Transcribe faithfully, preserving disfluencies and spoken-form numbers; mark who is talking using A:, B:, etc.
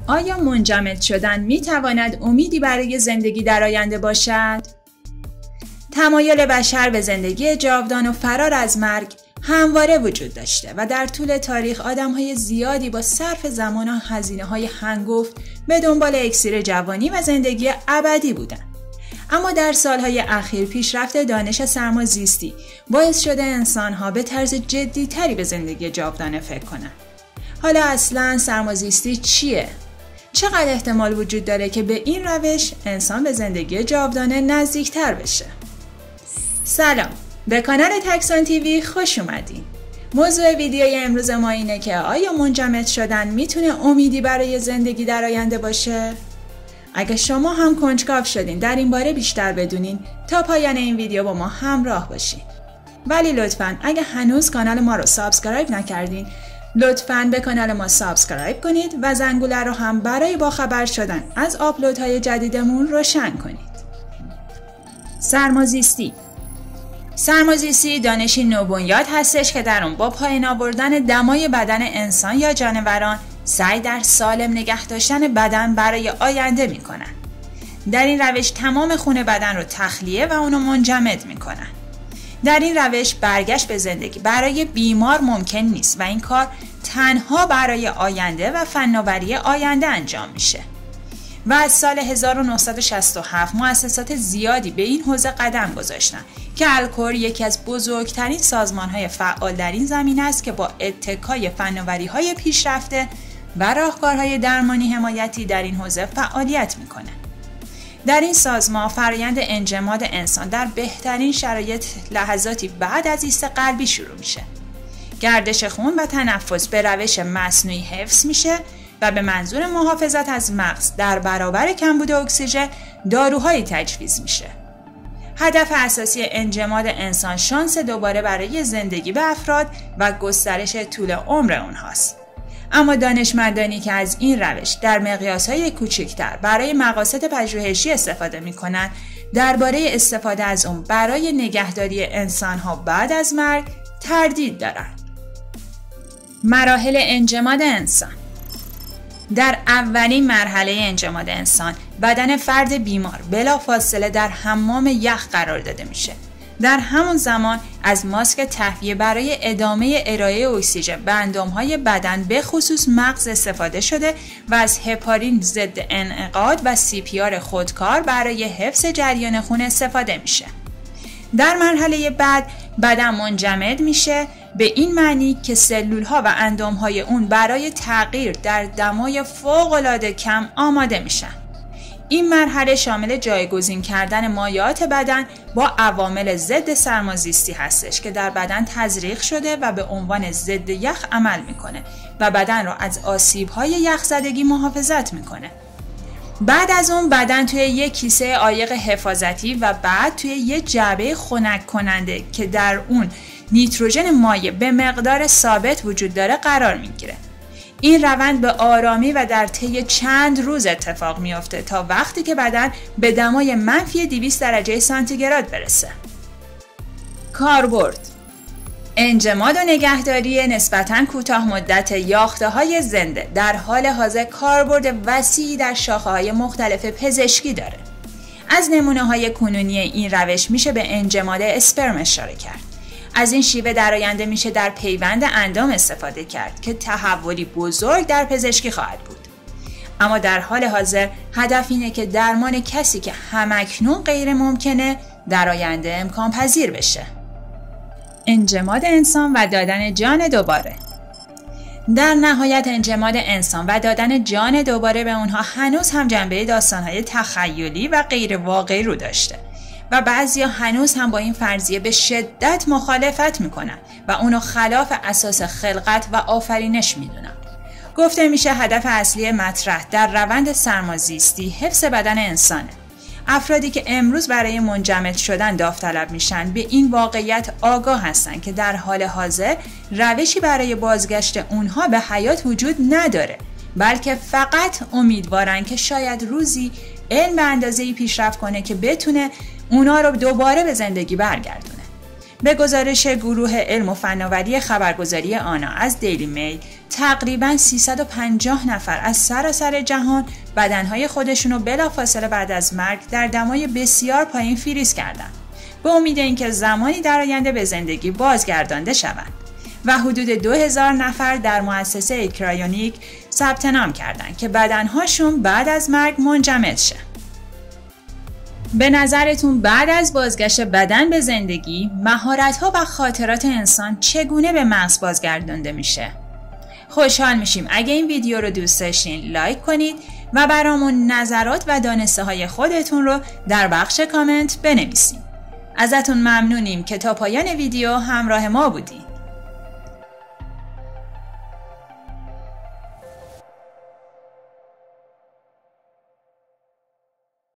A: آیا منجمد شدن میتواند امیدی برای زندگی در آینده باشد؟ تمایل بشر به زندگی جاودان و فرار از مرگ همواره وجود داشته و در طول تاریخ آدم‌های زیادی با صرف زمان و هزینه‌های هنگفت به دنبال اکسیر جوانی و زندگی ابدی بودند. اما در سالهای اخیر پیشرفت دانش سرمازیستی باعث شده انسان‌ها به طرز جدی‌تری به زندگی جاودانه فکر کنند. حالا اصلاً سرمازیستی چیه؟ چقدر احتمال وجود داره که به این روش انسان به زندگی جاودانه نزدیکتر بشه؟ سلام، به کانال تکسان تیوی خوش اومدین. موضوع ویدیوی امروز ما اینه که آیا منجمد شدن میتونه امیدی برای زندگی در آینده باشه؟ اگه شما هم کنجکاو شدین در این باره بیشتر بدونین تا پایان این ویدیو با ما همراه باشین. ولی لطفاً اگه هنوز کانال ما رو سابسکرایب نکردین لطفاً به کانال ما سابسکرایب کنید و زنگوله رو هم برای باخبر شدن از آپلودهای جدیدمون روشن کنید. سرمازیستی سرمازیستی دانشی نوبنیاد هستش که در اون با پایین آوردن دمای بدن انسان یا جانوران سعی در سالم نگه داشتن بدن برای آینده میکنن. در این روش تمام خون بدن رو تخلیه و اونو منجمد میکنن. در این روش برگشت به زندگی برای بیمار ممکن نیست و این کار تنها برای آینده و فناوری آینده انجام میشه. و از سال هزار و نهصد و شصت و هفت مؤسسات زیادی به این حوزه قدم گذاشتن که الکور یکی از بزرگترین سازمان‌های فعال در این زمینه است که با اتکای فناوری‌های پیشرفته و راهکارهای درمانی حمایتی در این حوزه فعالیت میکنه. در این سازمان فرآیند انجماد انسان در بهترین شرایط لحظاتی بعد از ایست قلبی شروع میشه. گردش خون و تنفس به روش مصنوعی حفظ میشه و به منظور محافظت از مغز در برابر کمبود اکسیژن داروهایی تجویز میشه. هدف اساسی انجماد انسان شانس دوباره برای زندگی به افراد و گسترش طول عمر اونهاست. اما دانشمندانی که از این روش در مقیاس‌های کوچکتر برای مقاصد پژوهشی استفاده می‌کنند، درباره استفاده از اون برای نگهداری انسان‌ها بعد از مرگ تردید دارند. مراحل انجماد انسان. در اولین مرحله انجماد انسان، بدن فرد بیمار بلافاصله در حمام یخ قرار داده میشه. در همون زمان از ماسک تهویه برای ادامه ارائه اکسیژن به اندامهای بدن به خصوص مغز استفاده شده و از هپارین ضد انعقاد و سی پی آر خودکار برای حفظ جریان خون استفاده میشه. در مرحله بعد بدن منجمد میشه، به این معنی که سلول‌ها و اندام‌های اون برای تغییر در دمای فوق‌العاده کم آماده میشن. این مرحله شامل جایگزین کردن مایعات بدن با عوامل ضد سرمازیستی هستش که در بدن تزریق شده و به عنوان ضد یخ عمل میکنه و بدن رو از آسیب‌های یخزدگی محافظت میکنه. بعد از اون بدن توی یک کیسه عایق حفاظتی و بعد توی یک جعبه خنک کننده که در اون نیتروژن مایع به مقدار ثابت وجود داره قرار میگیره. این روند به آرامی و در طی چند روز اتفاق میفته تا وقتی که بدن به دمای منفی دویست درجه سانتیگراد برسه. کاربرد انجماد و نگهداری نسبتاً کوتاه مدت یافته‌های زنده در حال حاضر کاربرد وسیعی در شاخه‌های مختلف پزشکی داره. از نمونه‌های کنونی این روش میشه به انجماد اسپرم اشاره کرد. از این شیوه در آینده میشه در پیوند اندام استفاده کرد که تحولی بزرگ در پزشکی خواهد بود. اما در حال حاضر هدف اینه که درمان کسی که همکنون غیر ممکنه در آینده امکان پذیر بشه. انجماد انسان و دادن جان دوباره. در نهایت انجماد انسان و دادن جان دوباره به اونها هنوز هم جنبه داستانهای تخیلی و غیر واقعی رو داشته و بعضیا هنوز هم با این فرضیه به شدت مخالفت میکنن و اونو خلاف اساس خلقت و آفرینش میدونن. گفته میشه هدف اصلی مطرح در روند سرمازیستی حفظ بدن انسانه. افرادی که امروز برای منجمد شدن داوطلب میشن به این واقعیت آگاه هستن که در حال حاضر روشی برای بازگشت اونها به حیات وجود نداره، بلکه فقط امیدوارن که شاید روزی علم به اندازه‌ای پیشرفت کنه که بتونه اونا رو دوباره به زندگی برگردونه. به گزارش گروه علم و فناوری خبرگزاری آنا از دیلی میل، تقریباً سیصد و پنجاه نفر از سراسر جهان بدنهای خودشون رو بلافاصله بعد از مرگ در دمای بسیار پایین فریز کردند، به امید اینکه زمانی در آینده به زندگی بازگردانده شوند و حدود دو هزار نفر در مؤسسه کرایونیک ثبت نام کردند که بدنهاشون بعد از مرگ منجمد شه. به نظرتون بعد از بازگشت بدن به زندگی، مهارت‌ها و خاطرات انسان چگونه به مغز بازگردانده میشه؟ خوشحال میشیم اگه این ویدیو رو دوست داشتین لایک کنید و برامون نظرات و دانسته های خودتون رو در بخش کامنت بنویسید. ازتون ممنونیم که تا پایان ویدیو همراه ما بودین.